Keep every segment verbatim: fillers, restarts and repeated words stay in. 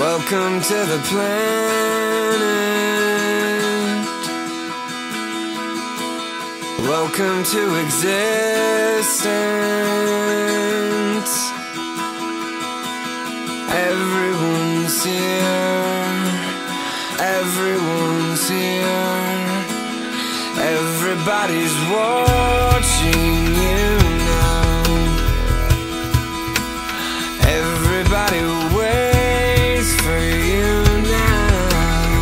Welcome to the planet. Welcome to existence. Everyone's here. Everyone's here. Everybody's watching you now. Everybody waits for you now.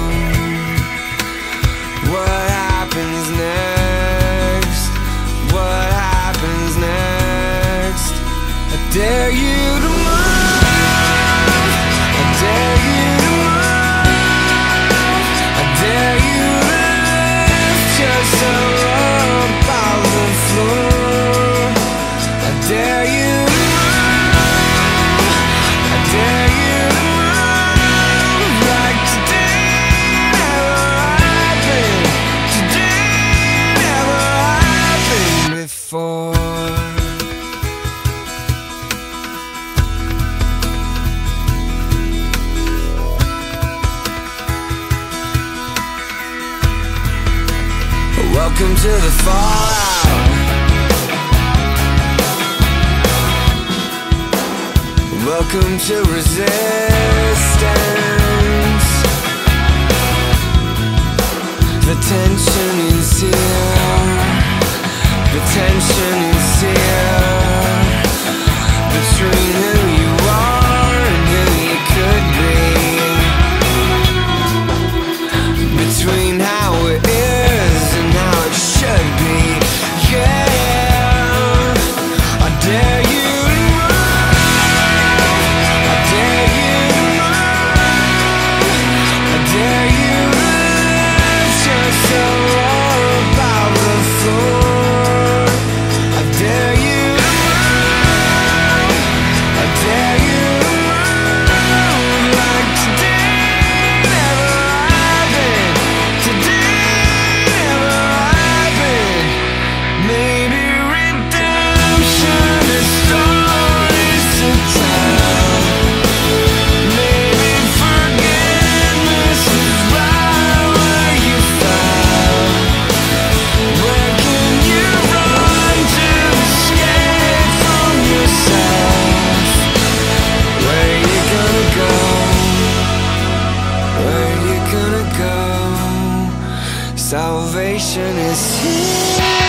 What happens next? What happens next? I dare you to move. I dare you to move. I dare you to lift yourself up off the floor. I dare you to move. I dare you to move like today never happened. Today never happened before. Welcome to the fallout. Welcome to resistance. The tension is here. The tension is here. Between who you are and who you could be. Between how it is and how it should be. Yeah, I dare you to move. I dare you to move. I dare you to lift yourself up off the floor. I dare you to move. I dare you to move like today never happened. Today never happened. Maybe redemption is stories to tell. Maybe forgiveness is right where you fell. Where can you run to escape from yourself? Where you gonna go? Where you gonna go? Salvation is here.